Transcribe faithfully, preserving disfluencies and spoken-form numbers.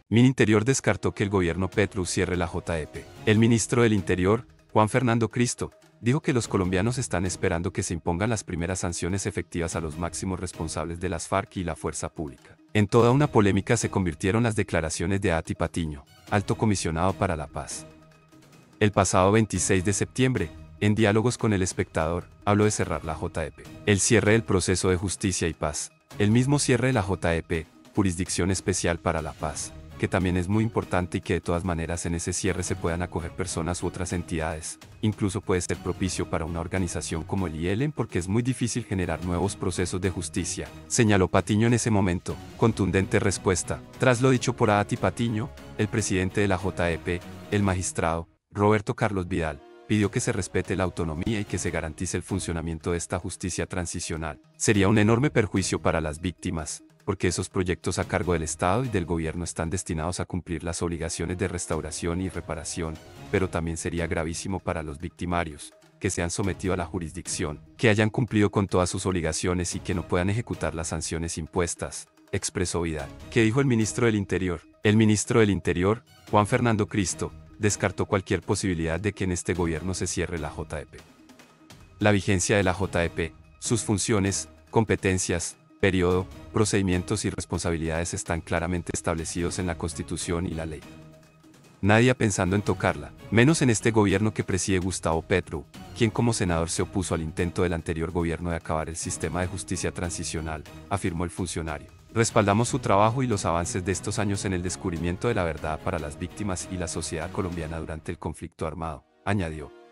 Mininterior descartó que el gobierno Petro cierre la J E P. El ministro del Interior, Juan Fernando Cristo, dijo que los colombianos están esperando que se impongan las primeras sanciones efectivas a los máximos responsables de las FARC y la fuerza pública. En toda una polémica se convirtieron las declaraciones de Ati Patiño, alto comisionado para la paz. El pasado veintiséis de septiembre, en diálogos con El Espectador, habló de cerrar la J E P. El cierre del proceso de justicia y paz. El mismo cierre de la J E P, Jurisdicción Especial para la Paz, que también es muy importante y que de todas maneras en ese cierre se puedan acoger personas u otras entidades. Incluso puede ser propicio para una organización como el I E L N porque es muy difícil generar nuevos procesos de justicia, señaló Patiño en ese momento. Contundente respuesta. Tras lo dicho por Ati Patiño, el presidente de la J E P, el magistrado Roberto Carlos Vidal, pidió que se respete la autonomía y que se garantice el funcionamiento de esta justicia transicional. Sería un enorme perjuicio para las víctimas, porque esos proyectos a cargo del Estado y del gobierno están destinados a cumplir las obligaciones de restauración y reparación, pero también sería gravísimo para los victimarios, que se han sometido a la jurisdicción, que hayan cumplido con todas sus obligaciones y que no puedan ejecutar las sanciones impuestas, expresó Vidal. ¿Qué dijo el ministro del Interior? El ministro del Interior, Juan Fernando Cristo, descartó cualquier posibilidad de que en este gobierno se cierre la J E P. La vigencia de la J E P, sus funciones, competencias, periodo, procedimientos y responsabilidades están claramente establecidos en la Constitución y la ley. Nadie ha pensando en tocarla, menos en este gobierno que preside Gustavo Petro, quien como senador se opuso al intento del anterior gobierno de acabar el sistema de justicia transicional, afirmó el funcionario. Respaldamos su trabajo y los avances de estos años en el descubrimiento de la verdad para las víctimas y la sociedad colombiana durante el conflicto armado, añadió.